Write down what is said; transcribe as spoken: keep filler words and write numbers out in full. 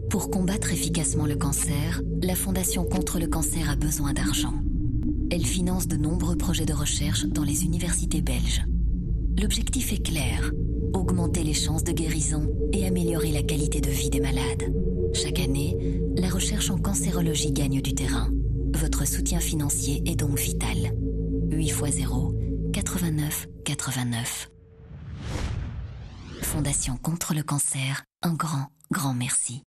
Pour combattre efficacement le cancer, la Fondation contre le cancer a besoin d'argent. Elle finance de nombreux projets de recherche dans les universités belges. L'objectif est clair, augmenter les chances de guérison et améliorer la qualité de vie des malades. Chaque année, la recherche en cancérologie gagne du terrain. Votre soutien financier est donc vital. huit fois zéro, quatre-vingt-neuf quatre-vingt-neuf. Fondation contre le cancer, un grand, grand merci.